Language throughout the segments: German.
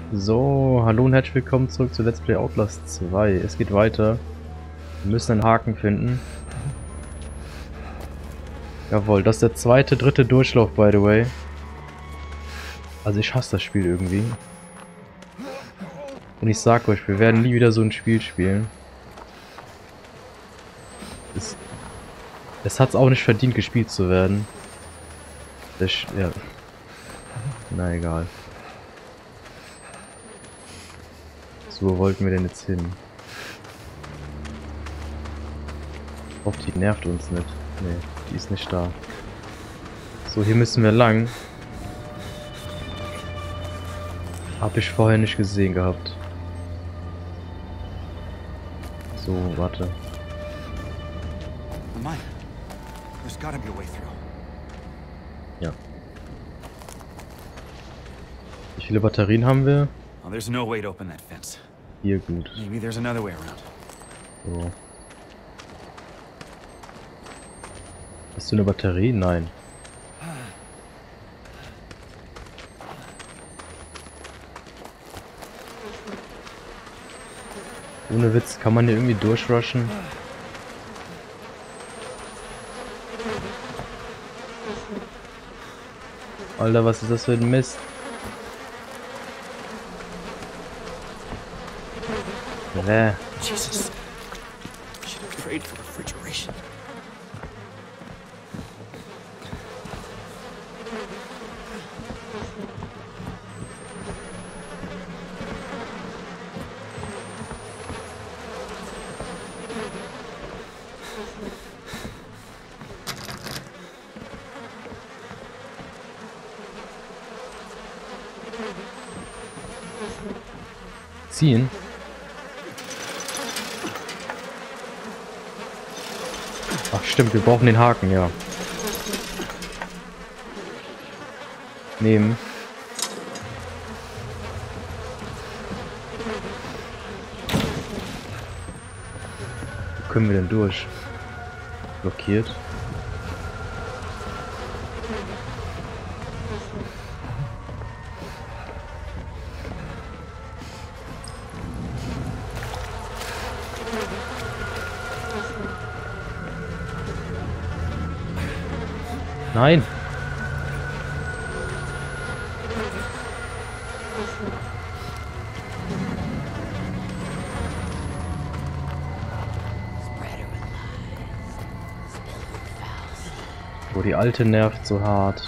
So, hallo und herzlich willkommen zurück zu Let's Play Outlast 2. Es geht weiter. Wir müssen einen Haken finden. Jawohl, das ist der dritte Durchlauf, by the way. Also ich hasse das Spiel irgendwie. Und ich sag euch, wir werden nie wieder so ein Spiel spielen. Es hat es auch nicht verdient, gespielt zu werden. Ja. Na egal. So, wo wollten wir denn jetzt hin? Ich hoffe, die nervt uns nicht. Nee, die ist nicht da. So, hier müssen wir lang. Hab ich vorher nicht gesehen gehabt. So, warte. Ja. Wie viele Batterien haben wir? Hier, gut. So. Hast du eine Batterie? Nein. Ohne Witz, kann man hier irgendwie durchrushen? Alter, was ist das für ein Mist? Jesus. Should have prayed for refrigeration. Ziehen? Ach stimmt, wir brauchen den Haken, ja. Nehmen. Wo können wir denn durch? Blockiert. Nein! Oh, die alte nervt so hart.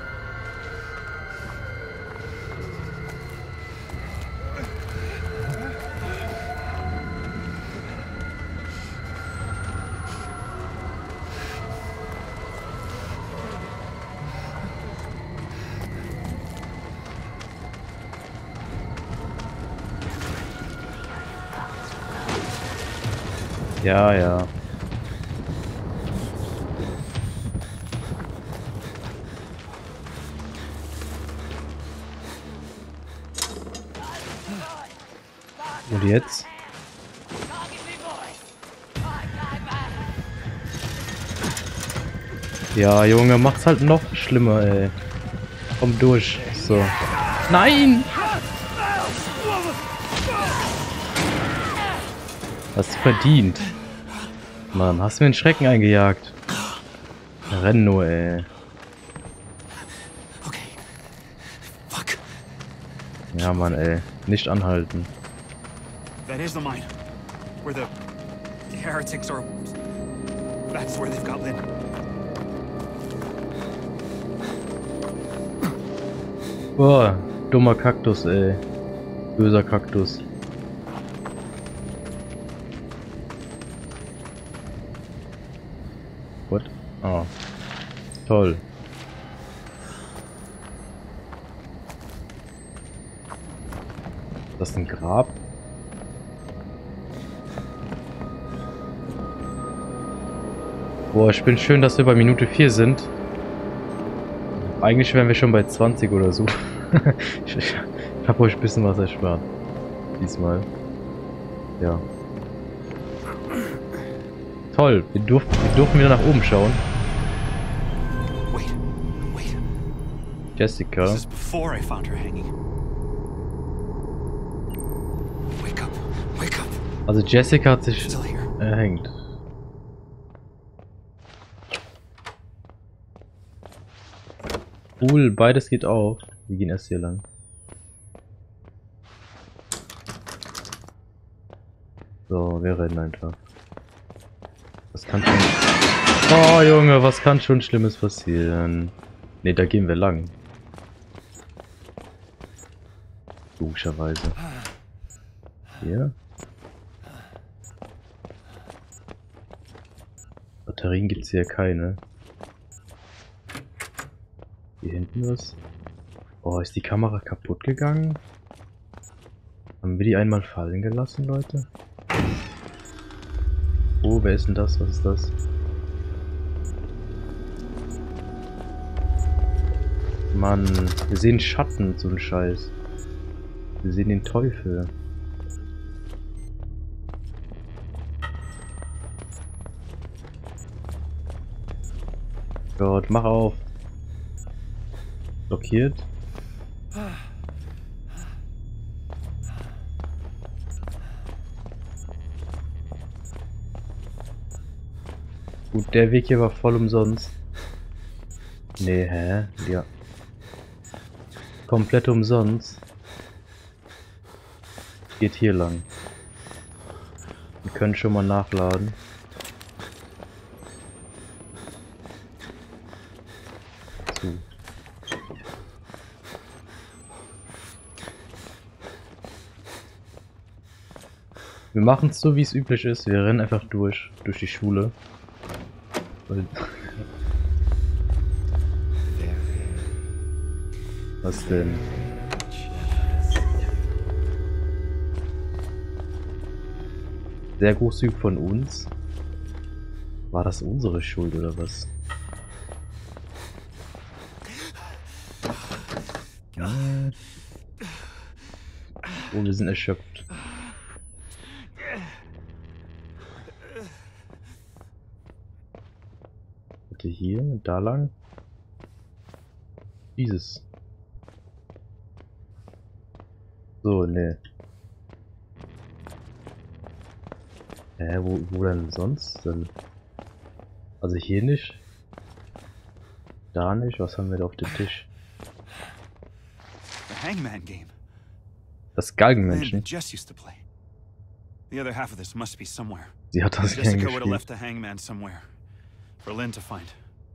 Ja, ja. Und jetzt? Ja, Junge, macht's halt noch schlimmer, ey. Komm durch. So. Nein! Hast du verdient. Mann, hast du mir einen Schrecken eingejagt. Renn nur, ey. Okay. Fuck. Ja, Mann, ey. Nicht anhalten. That is the mine. Where the heretics are. That's where they've got Lynn. Boah, dummer Kaktus, ey. Böser Kaktus. What? Oh. Toll. Ist das ein Grab? Boah, ich bin schön, dass wir bei Minute 4 sind. Eigentlich wären wir schon bei 20 oder so. ich habe euch ein bisschen was erspart. Diesmal. Ja. Toll, wir durften wieder nach oben schauen. Wait. Jessica. This is before I found her hanging. Also Jessica hat sich Still here. erhängt. Cool, beides geht auf. Wir gehen erst hier lang. So, wir rennen einfach. Was kann schon... Oh Junge, was kann schon Schlimmes passieren? Ne, da gehen wir lang. Logischerweise. Hier. Batterien gibt's hier keine. Hier hinten was? Oh, ist die Kamera kaputt gegangen? Haben wir die einmal fallen gelassen, Leute? Oh, wer ist denn das? Was ist das? Mann, wir sehen Schatten, so ein Scheiß. Wir sehen den Teufel. Gott, mach auf. Blockiert. Gut, der Weg hier war voll umsonst. Nee, hä? Ja. Komplett umsonst. Geht hier lang. Wir können schon mal nachladen. Zu. Wir machen es so, wie es üblich ist. Wir rennen einfach durch die Schule. Was denn? Sehr großzügig von uns. War das unsere Schuld oder was? Oh, wir sind erschöpft. Bitte hier, da lang. Dieses. So, ne. Wo denn sonst denn? Also hier nicht. Da nicht. Was haben wir da auf dem Tisch? The Hangman game. Das Galgenmenschen. Jess used to play. The other half of this must be somewhere. Sie hat das gern Jessica would have gespielt. left the Hangman somewhere for Lynn to find.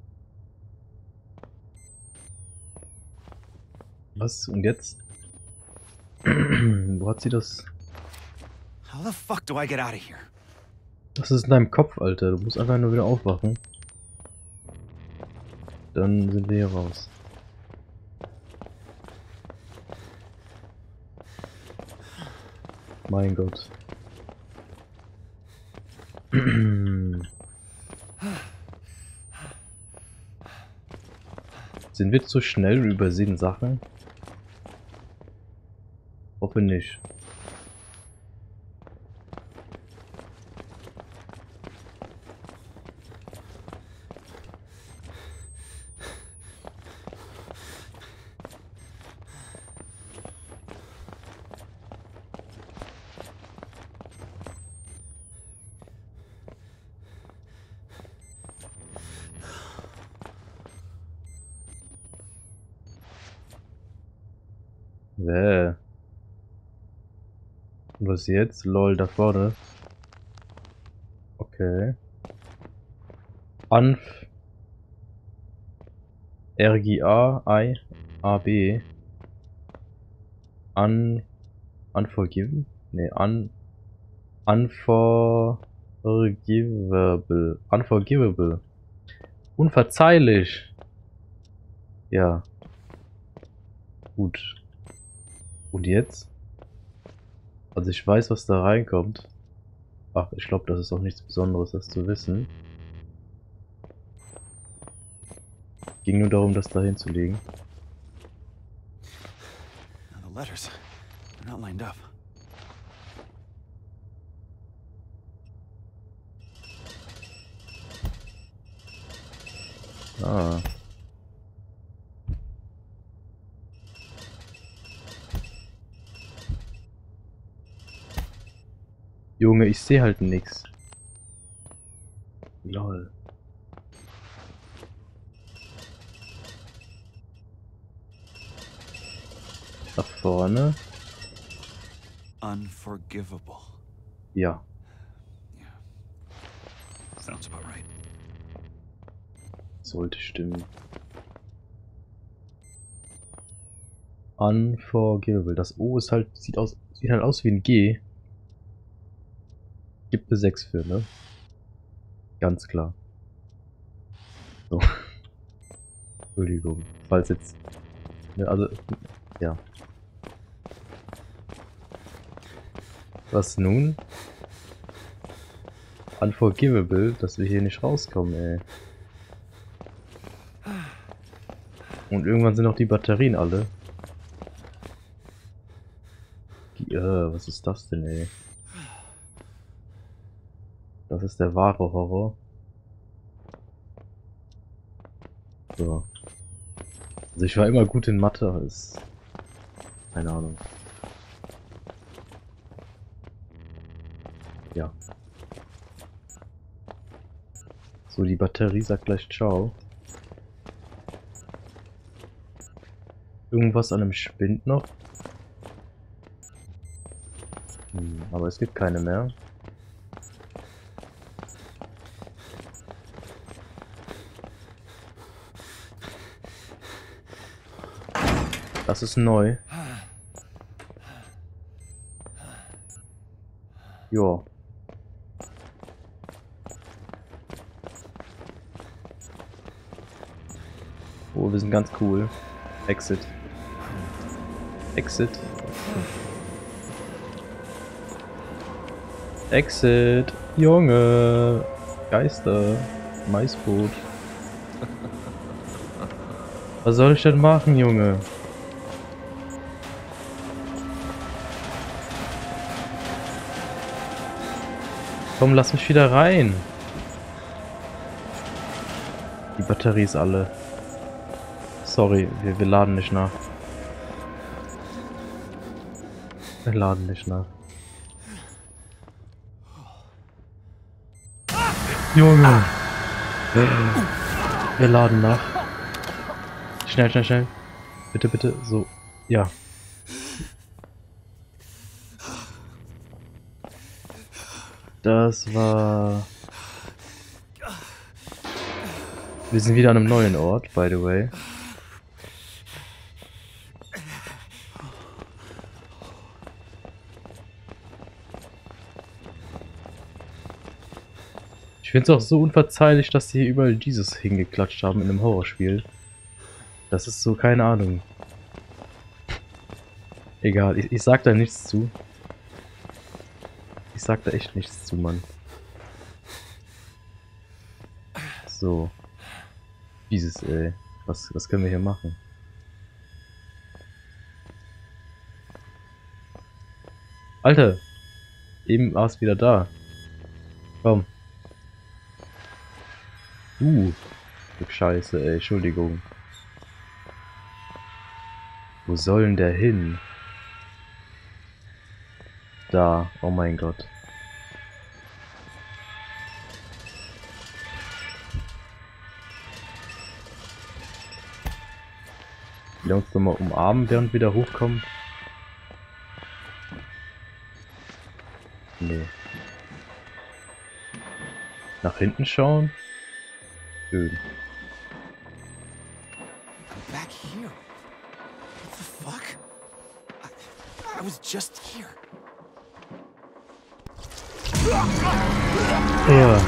Was? Und jetzt? Wo hat sie das? How the fuck do I get out of here? Das ist in deinem Kopf, Alter. Du musst einfach nur wieder aufwachen. Dann sind wir hier raus. Mein Gott. Sind wir zu schnell und übersehen Sachen? Hoffe nicht. Was jetzt? Lol, da vorne. Okay. Anf. RGA, I, AB. Unforgiven? Ne, unforgivable. Unforgivable. Unverzeihlich. Ja. Gut. Und jetzt? Also ich weiß, was da reinkommt. Ach, ich glaube, das ist auch nichts Besonderes, das zu wissen. Ging nur darum, das da hinzulegen. The letters are not lined up. Ah. Junge, ich sehe halt nix. Lol. Da vorne. Unforgivable. Ja. Yeah. Sounds about right. Sollte stimmen. Unforgivable. Das O ist halt, sieht halt aus wie ein G. Gibt eine 6 für, ne? Ganz klar. So. Entschuldigung. Falls jetzt. Ne, also. Ja. Was nun? Unforgivable, dass wir hier nicht rauskommen, ey. Und irgendwann sind auch die Batterien alle. Was ist das denn, ey? Das ist der wahre Horror. So. Also ich war immer gut in Mathe, ist... Keine Ahnung. Ja. So, die Batterie sagt gleich ciao. Irgendwas an dem Spind noch. Aber es gibt keine mehr. Das ist neu. Jo. Oh, wir sind ganz cool. Exit. Exit. Exit. Junge. Geister. Maisboot. Was soll ich denn machen, Junge? Komm, lass mich wieder rein. Die Batterie ist alle. Sorry, wir laden nicht nach. Wir laden nicht nach. Junge! Wir laden nach. Schnell, schnell, schnell. Bitte, bitte. So. Ja. Das war... Wir sind wieder an einem neuen Ort, by the way. Ich finde es auch so unverzeihlich, dass sie hier überall Jesus hingeklatscht haben in einem Horrorspiel. Das ist so, keine Ahnung. Egal, ich sag da nichts zu. Ich sag da echt nichts zu, Mann. So. Jesus, ey. Was können wir hier machen? Alter! Eben war es wieder da. Komm. Stück Scheiße, ey. Entschuldigung. Wo soll denn der hin? Da. Oh mein Gott. Wir uns doch mal umarmen, während wir da hochkommen. Nee. Nach hinten schauen? Schön. I'm back here. What the fuck? I was just here. Ja.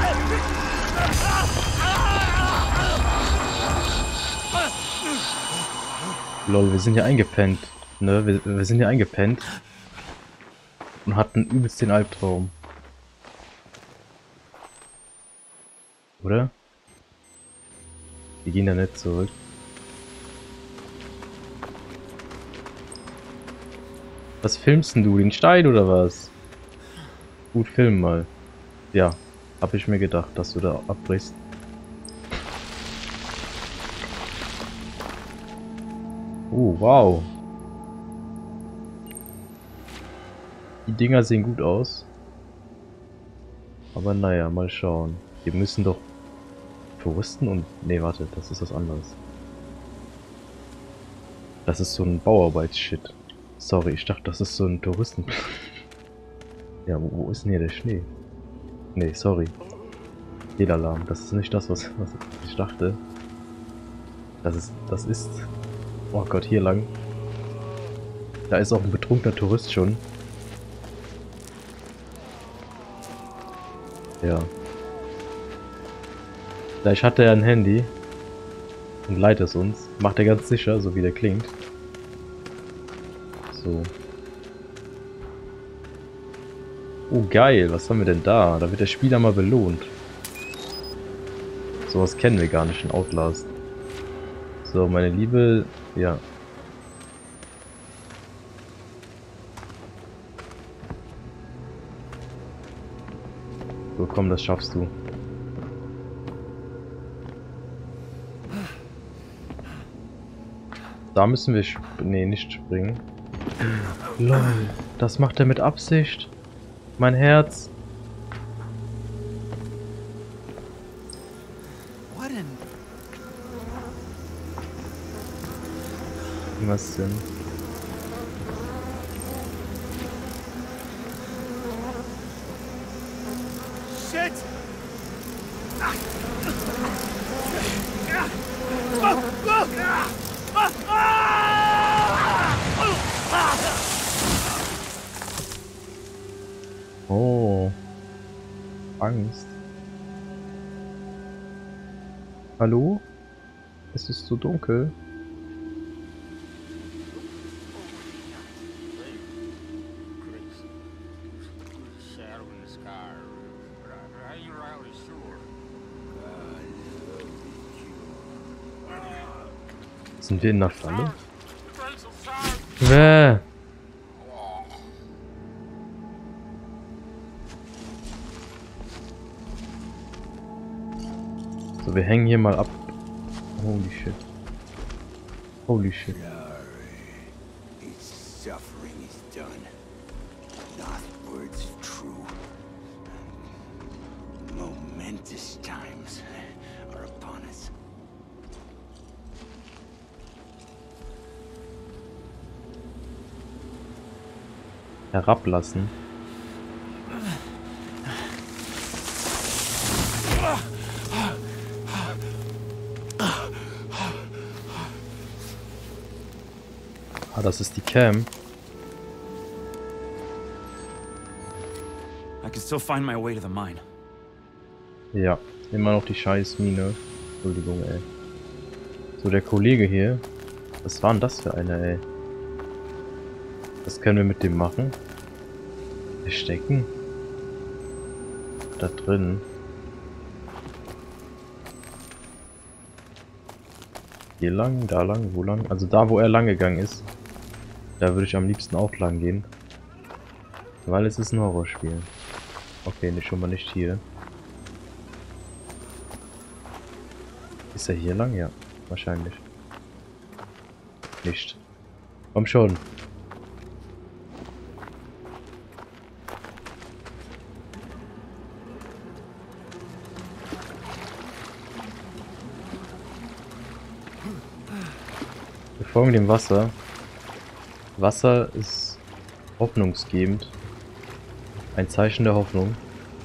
Lol, wir sind hier eingepennt. Ne, wir sind hier eingepennt. Und hatten übelst den Albtraum. Oder? Wir gehen da nicht zurück. Was filmst denn du? Den Stein oder was? Gut, film mal. Ja, hab ich mir gedacht, dass du da abbrichst. Oh, wow. Die Dinger sehen gut aus. Aber naja, mal schauen. Wir müssen doch Touristen und... Nee, warte, das ist was anderes. Das ist so ein Bauarbeits-Shit. Sorry, ich dachte, das ist so ein Touristen... Ja, wo ist denn hier der Schnee? Nee, sorry. Fehlalarm. Das ist nicht das, was ich dachte. Das ist... Oh Gott, hier lang. Da ist auch ein betrunkener Tourist schon. Ja. Vielleicht hat er ein Handy. Und leiht es uns. Macht er ganz sicher, so wie der klingt. So. Oh geil, was haben wir denn da? Da wird der Spieler mal belohnt. Sowas kennen wir gar nicht in Outlast. So, meine Liebe, ja. So, komm, das schaffst du. Da müssen wir nee, nicht springen. Lol, das macht er mit Absicht. Mein Herz. Was denn? Shit! Oh. Angst. Hallo? Es ist so dunkel. Sind wir in der Falle? So, wir hängen hier mal ab. Holy shit. Holy shit. Herablassen. Ah, das ist die Cam. I can still find my way to the mine. Ja, immer noch die scheiß Mine. Entschuldigung, ey. So, der Kollege hier. Was war denn das für einer, ey? Was können wir mit dem machen? Verstecken? Da drin. Hier lang, da lang, wo lang? Also da, wo er lang gegangen ist. Da würde ich am liebsten auch lang gehen. Weil es ist ein Horrorspiel. Okay, schon mal nicht hier. Ist er hier lang? Ja, wahrscheinlich. Nicht. Komm schon. Wir folgen dem Wasser. Wasser ist hoffnungsgebend. Ein Zeichen der Hoffnung.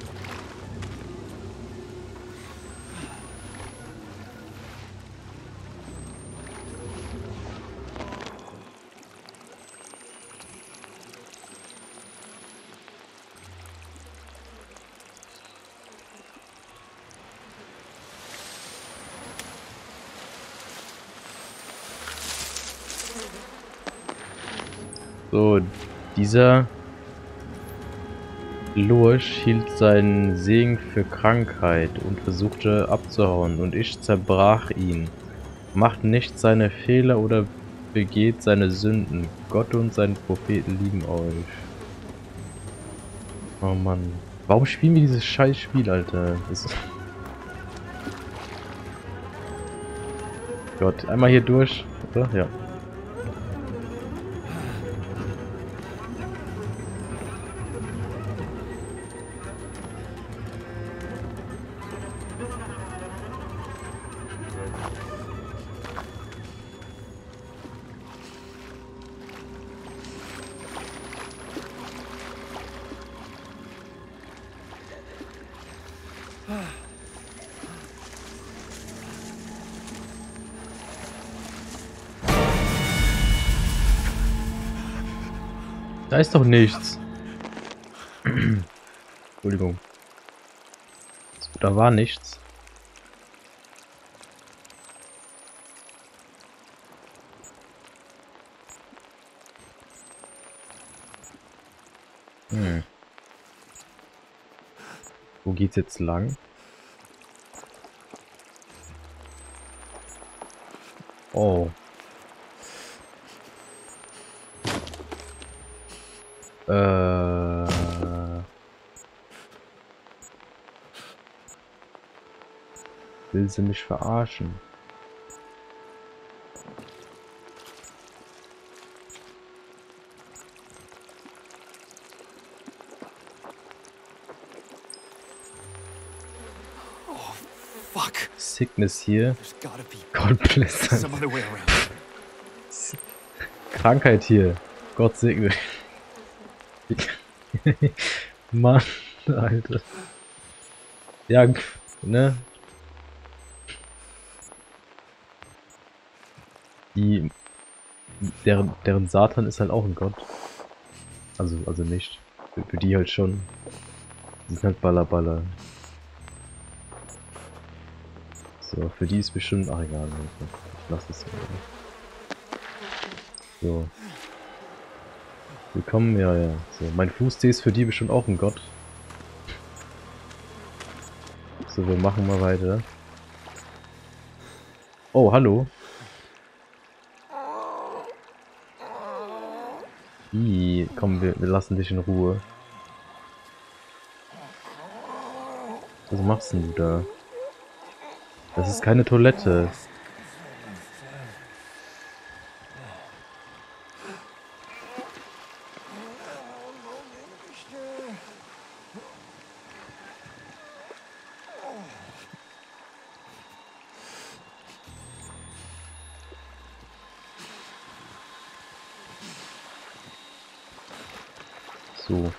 So, dieser Lurch hielt seinen Segen für Krankheit und versuchte abzuhauen, und ich zerbrach ihn. Macht nicht seine Fehler oder begeht seine Sünden. Gott und seine Propheten lieben euch. Oh Mann. Warum spielen wir dieses scheiß Spiel, Alter? Gott, einmal hier durch, oder? Ja. Da ist doch nichts. Entschuldigung. Da war nichts. Wo geht's jetzt lang? Oh. Will sie mich verarschen? Fuck. Sickness hier. There's gotta be Gott bless. some other way around. Krankheit hier. Gott segne. Mann, Alter. Ja, ne? Deren Satan ist halt auch ein Gott. Also nicht. Für die halt schon. Die sind halt Baller. So, für die ist bestimmt... Ach egal, ich lass es mal. So. Willkommen, ja. So, mein Fußtee ist für die bestimmt auch ein Gott. So, wir machen mal weiter. Oh, hallo. Komm, wir lassen dich in Ruhe. Was machst denn du da? Das ist keine Toilette. So.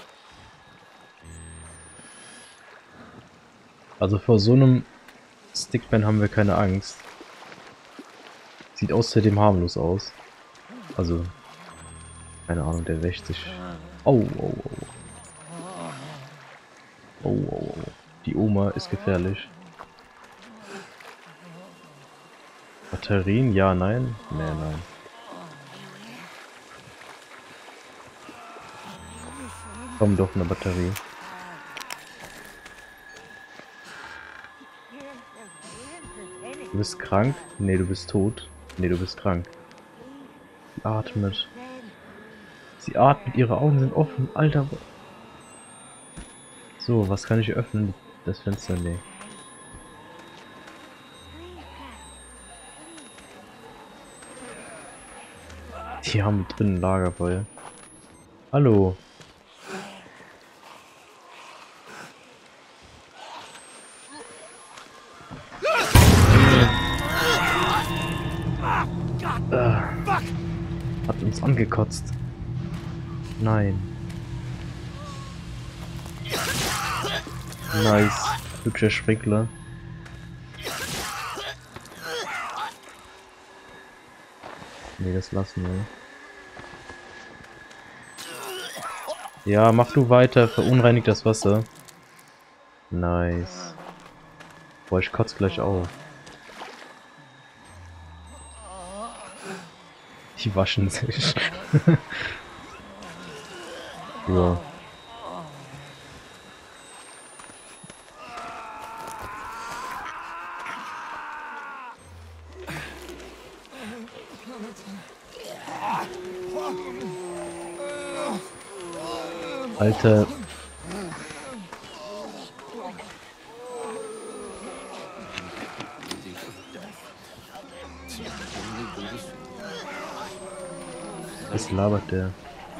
Also vor so einem Stickman haben wir keine Angst. Sieht außerdem harmlos aus. Also, keine Ahnung, der wäscht sich. Oh. Die Oma ist gefährlich. Batterien? Ja, nein? Nee, nein. Komm doch, eine Batterie. Du bist krank? Nee, du bist tot. Nee, du bist krank. Sie atmet. Sie atmet, ihre Augen sind offen. Alter. So, was kann ich öffnen? Das Fenster? Nee. Die haben drinnen Lagerfeuer. Hallo. Hat uns angekotzt. Nein. Nice. Hübscher Sprinkler. Nee, das lassen wir. Ja, mach du weiter. Verunreinigt das Wasser. Nice. Boah, ich kotze gleich auf. Die waschen sich. Ja. Alter. Was labert der?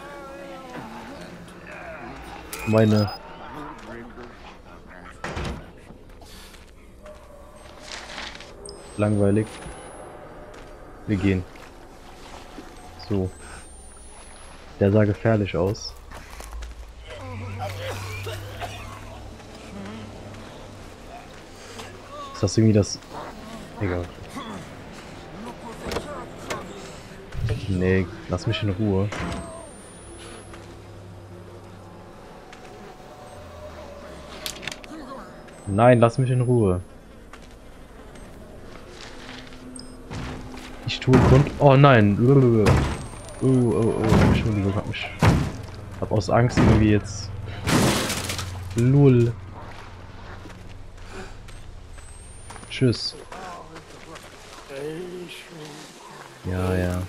Meine. Langweilig. Wir gehen. So. Der sah gefährlich aus. Ist das irgendwie das... Egal. Nee, lass mich in Ruhe. Nein, lass mich in Ruhe. Ich tue Grund... Oh nein. Entschuldigung, hab aus Angst irgendwie jetzt... Lul. Tschüss. Ja, ja.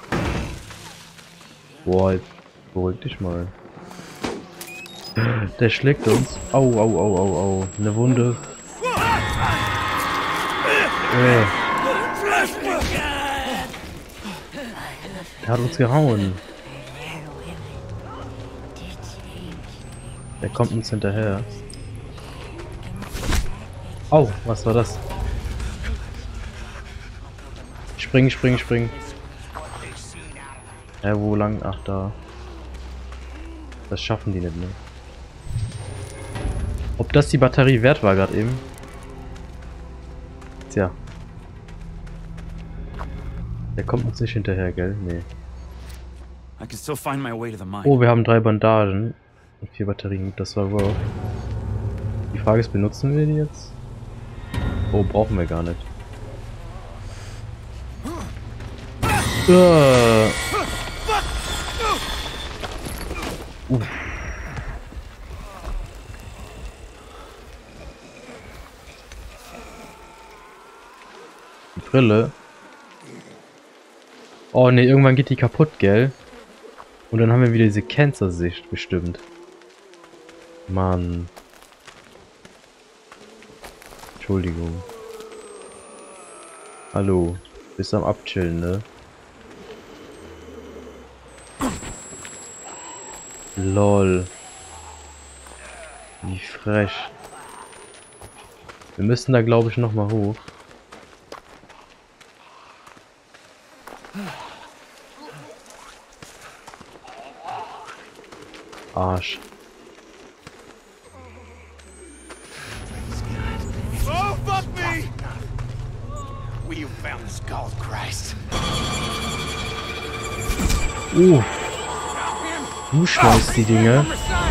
Boah, jetzt beruhig dich mal. Der schlägt uns. Au, au, au, au, au. Eine Wunde. Er hat uns gehauen. Der kommt uns hinterher. Au, was war das? Spring, spring, spring. Wo lang? Ach, da. Das schaffen die nicht mehr. Ob das die Batterie wert war gerade eben? Tja. Der kommt uns nicht hinterher, gell? Nee. Oh, wir haben 3 Bandagen und 4 Batterien. Das war wow. Die Frage ist, benutzen wir die jetzt? Oh, brauchen wir gar nicht. Die Brille. Oh ne, irgendwann geht die kaputt, gell? Und dann haben wir wieder diese Cancer-Sicht bestimmt. Mann. Entschuldigung. Hallo. Bist am Abchillen, ne? Lol. Wie frech. Wir müssen da, glaube ich, nochmal hoch. Arsch. Oh, fuck me! We found the skull, Christ. Du schmeißt die Dinge.